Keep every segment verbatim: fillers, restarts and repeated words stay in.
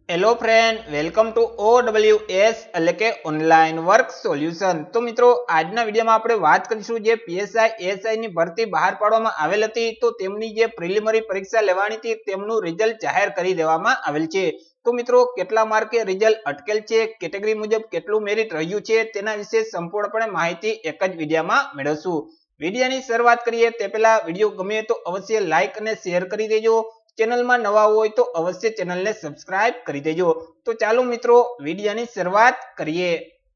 Hello friend, welcome to O W S એટલે કે online work solution. તો મિત્રો આજના વિડીયોમાં આપણે વાત કરીશું જે પીએસઆઈ એએસઆઈ ની ભરતી બહાર પાડવામાં આવેલ હતી તો તેમની જે પ્રિલિમિનરી પરીક્ષા લેવાની હતી તેમનું રિઝલ્ટ જાહેર કરી દેવામાં આવેલ છે। તો મિત્રો કેટલા માર્કે રિઝલ્ટ અટકેલ છે, કેટેગરી મુજબ કેટલું મેરિટ રહ્યું છે તેના વિશે સંપૂર્ણપણે માહિતી એક જ વિડીયોમાં મેળવશું। વિડીયોની શરૂઆત કરીએ તે પહેલા વિડીયો ગમે તો અવશ્ય લાઈક અને શેર કરી દેજો। ચેનલમાં નવા હોય તો અવશ્ય ચેનલને સબસ્ક્રાઇબ કરી દેજો। તો ચાલો મિત્રો વિડીયોની શરૂઆત કરીએ।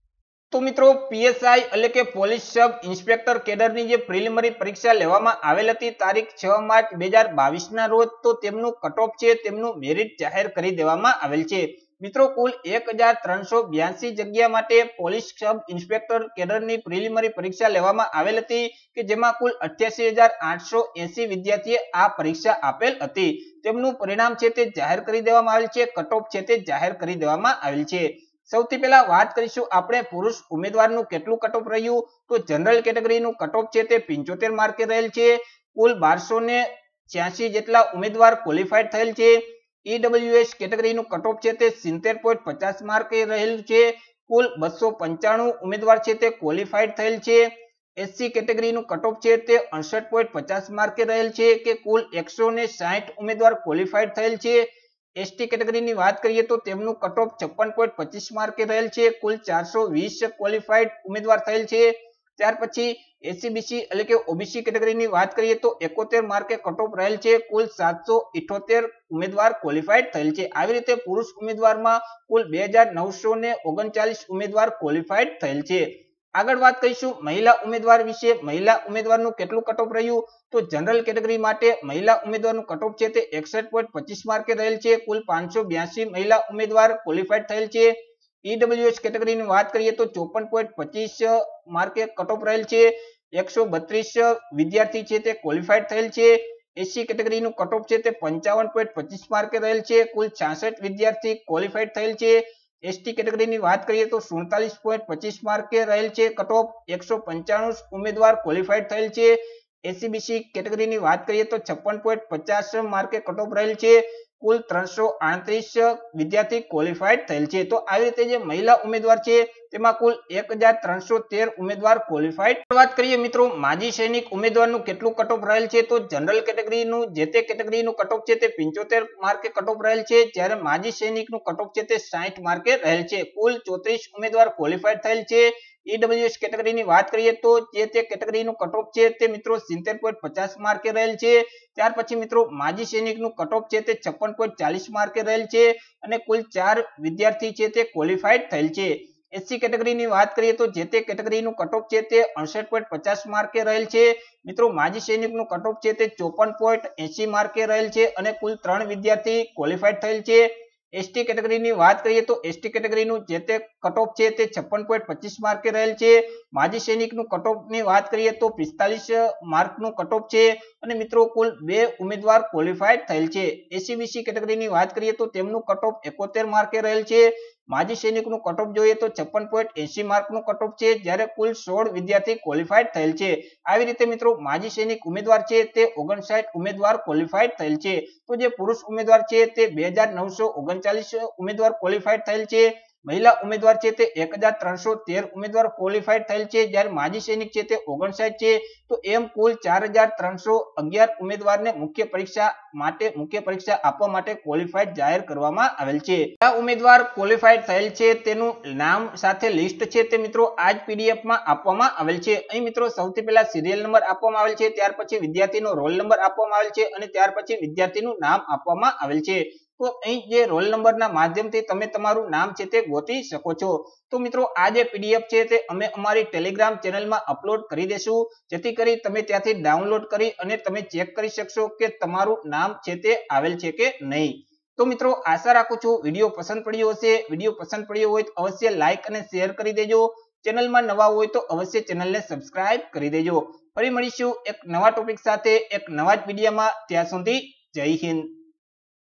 તો મિત્રો પીએસઆઈ એટલે કે પોલીસ સબ ઇન્સ્પેક્ટર કેડરની જે પ્રિલિમિનરી પરીક્ષા લેવામાં આવેલ હતી તારીખ છ માર્ચ બે હજાર બાવીસ ના રોજ તો તેમનું કટ ઓફ છે તેમનું મેરિટ જાહેર કરી દેવામાં આવેલ છે। મિત્રો કુલ એક હજાર ત્રણસો બ્યાસી જગ્યા માટે પોલીસ સબ ઇન્સ્પેક્ટર કેડરની પ્રિલિમિનરી પરીક્ષા લેવામાં આવેલ હતી કે જેમાં કુલ અઠ્યાસી હજાર આઠસો એસી વિદ્યાર્થીએ આ પરીક્ષા આપેલ હતી। તેમનું પરિણામ છે તે જાહેર કરી દેવામાં આવેલ છે, કટ ઓફ છે તે જાહેર કરી દેવામાં આવેલ છે। સૌથી પહેલા વાત કરીશું આપણે પુરુષ ઉમેદવારનું કેટલું કટ ઓફ રહ્યું તો જનરલ કેટેગરીનું કટ ઓફ છે તે પંચોતેર માર્કે રહેલ છે। કુલ બારસો ને છ્યાસી જેટલા ઉમેદવાર ક્વોલિફાઈડ થયેલ છે। ઈડબ્લ્યુએસ કેટેગરીનું કટ ઓફ છે તે સિત્તેર પોઈન્ટ પચાસ માર્કે રહેલું છે। કુલ બસો પંચાણું ઉમેદવાર છે તે ક્વોલિફાઈડ થયેલ છે। એસસી કેટેગરીનું કટ ઓફ છે તે અડસઠ પોઈન્ટ પચાસ માર્કે રહેલ છે કે કુલ એકસો ને સાઠ ઉમેદવાર ક્વોલિફાઈડ થયેલ છે। એસટી કેટેગરીની વાત કરીએ તો તેમનું કટ ઓફ છપ્પન પોઈન્ટ પચીસ માર્કે રહેલ છે, કુલ ચારસો વીસ ક્વોલિફાઈડ ઉમેદવાર થયેલ છે। ત્યાર પછી એસસીબીસી એટલે કે ઓબીસી કેટેગરીની વાત કરીએ તો એકોતેર માર્કે કટ ઓફ રહેલ છે, કુલ સાતસો ઇઠોતેર ઉમેદવાર ક્વોલિફાઈડ થયેલ છે। આવી રીતે પુરુષ ઉમેદવારમાં કુલ બે હજાર નવસો ને ઓગણચાલીસ ઉમેદવાર ક્વોલિફાઈડ થયેલ છે। આગળ વાત કરીશું મહિલા ઉમેદવાર વિશે। મહિલા ઉમેદવારનું કેટલું કટ ઓફ રહ્યું તો જનરલ કેટેગરી માટે મહિલા ઉમેદવારનું કટ ઓફ છે તે એકસઠ પોઈન્ટ પચીસ માર્કે રહેલ છે, કુલ પાંચસો બ્યાસી મહિલા ઉમેદવાર ક્વોલિફાઈડ થયેલ છે। ઈડબ્લ્યુએસ કેટેગરીની વાત કરીએ તો ચોપન પોઈન્ટ પચીસ માર્કે કટ ઓફ રહેલ છે, એકસો બત્રીસ વિદ્યાર્થી છે તે ક્વોલિફાઈડ થયેલ છે। એસસી કેટેગરીનું કટ ઓફ છે તે પંચાવન પોઈન્ટ પચીસ માર્કે રહેલ છે, કુલ છાસઠ વિદ્યાર્થી ક્વોલિફાઈડ થયેલ છે। એસટી કેટેગરીની વાત કરીએ તો સુડતાલીસ પોઈન્ટ પચીસ માર્કે રહેલ છે કટ ઓફ, એકસો પંચાણું ઉમેદવાર ક્વોલિફાઈડ થયેલ છે। એસસીબીસી કેટેગરીની વાત કરીએ તો છપ્પન પોઈન્ટ પચાસ માર્કે કટ ઓફ રહેલ છે, કુલ ત્રણસો આડત્રીસ વિદ્યાર્થી ક્વોલિફાઈડ થયેલ છે। તો આવી રીતે જે મહિલા ઉમેદવાર છે તેમાં કુલ એક હજાર ત્રણસો તેર ઉમેદવાર ક્વોલિફાઈડ। વાત કરીએ મિત્રો માજી સૈનિક ઉમેદવારનું કેટલું કટ ઓફ રહેલ છે તો જનરલ કેટેગરીનું જે તે કેટેગરીનું કટ ઓફ છે તે પંચોતેર માર્કે કટ ઓફ રહેલ છે, જ્યારે માજી સૈનિકનું કટ ઓફ છે તે સાઠ માર્કે રહેલ છે, કુલ ચોત્રીસ ઉમેદવાર ક્વોલિફાઈડ થયેલ છે। ઈડબ્લ્યુએસ કેટેગરીની વાત કરીએ તો જે તે કેટેગરીનું કટ ઓફ છે તે મિત્રો સિત્તેર પોઈન્ટ પચાસ માર્કે રહેલ છે। ત્યાર પછી મિત્રો માજી સૈનિકનું કટ ઓફ છે તે છપ્પન પોઈન્ટ ચાલીસ માર્કે રહેલ છે અને કુલ ચાર વિદ્યાર્થી છે તે ક્વોલિફાઈડ થયેલ છે। એસસી કેટેગરીની વાત કરીએ તો જે તે કેટેગરીનું કટ ઓફ છે તે અડસઠ પોઈન્ટ પચાસ માર્કે રહેલ છે। મિત્રો માજી સૈનિકનું કટ ઓફ છે તે ચોપન પોઈન્ટ એસી માર્કે રહેલ છે અને કુલ ત્રણ વિદ્યાર્થી ક્વોલિફાઈડ થયેલ છે। એસટી કેટેગરીની વાત કરીએ તો એસટી કેટેગરીનું જે તે કટ ઓફ છે તે છપ્પન પોઈન્ટ પચીસ માર્કે રહેલ છે। માજી સૈનિકનું કટ ઓફની વાત કરીએ તો પિસ્તાલીસ માર્કનું કટ ઓફ છે અને મિત્રો કુલ બે ઉમેદવાર ક્વોલિફાઈડ થયેલ છે। એસસીબીસી કેટેગરીની વાત કરીએ તો તેમનું કટ ઓફ એકોતેર માર્કે રહેલ છે। માજી સૈનિકનું કટ ઓફ જોઈએ તો છપ્પન પોઈન્ટ એસી માર્કનું કટ ઓફ છે, જ્યારે કુલ સોળ વિદ્યાર્થી ક્વોલિફાઈડ થયેલ છે। આવી રીતે મિત્રો માજી સૈનિક ઉમેદવાર છે તે ઓગણસાઠ ઉમેદવાર ક્વોલિફાઈડ થયેલ છે। તો જે પુરુષ ઉમેદવાર છે તે બે હજાર નવસો ઓગણચાલીસ ઉમેદવાર ક્વોલિફાઈડ થયેલ છે। મહિલા ઉમેદવાર છે તે એક હજાર ત્રણસો તેર ઉમેદવાર ક્વોલિફાઈડ થયેલ છે, જ્યારે માજી સૈનિક છે તે ઓગણસાઠ છે। તો એમ કુલ ચાર હજાર ત્રણસો અગિયાર ઉમેદવારને મુખ્ય પરીક્ષા માટે મુખ્ય પરીક્ષા આપવા માટે ક્વોલિફાઈડ જાહેર કરવામાં આવેલ છે। આ ઉમેદવાર ક્વોલિફાઈડ થયેલ છે તેનું નામ સાથે લિસ્ટ છે તે મિત્રો આ જ પીડીએફમાં આપવામાં આવેલ છે। અહીં મિત્રો સૌથી પહેલા સિરિયલ નંબર આપવામાં આવેલ છે, ત્યાર પછી વિદ્યાર્થીનો રોલ નંબર આપવામાં આવેલ છે અને ત્યાર પછી વિદ્યાર્થીનું નામ આપવામાં આવેલ છે। તો અહીં જે રોલ નંબરના માધ્યમથી તમે તમારું નામ છે તે ગોતી શકો છો। તો મિત્રો આ જે પીડીએફ છે તે અમે અમારી ટેલિગ્રામ ચેનલમાં અપલોડ કરી દેશું, જેથી કરી તમે ત્યાંથી ડાઉનલોડ કરી અને તમે ચેક કરી શકશો કે તમારું નામ છે તે આવેલ છે કે નહીં। તો મિત્રો આશા રાખું છું વિડીયો પસંદ પડ્યો હશે। વિડીયો પસંદ પડ્યો હોય તો અવશ્ય લાઈક અને શેર કરી દેજો। ચેનલમાં નવા હોય તો અવશ્ય ચેનલને સબસ્ક્રાઇબ કરી દેજો। ફરી મળીશું એક નવા ટોપિક સાથે એક નવા જ વિડીયોમાં। ત્યાં સુધી જય હિન્દ।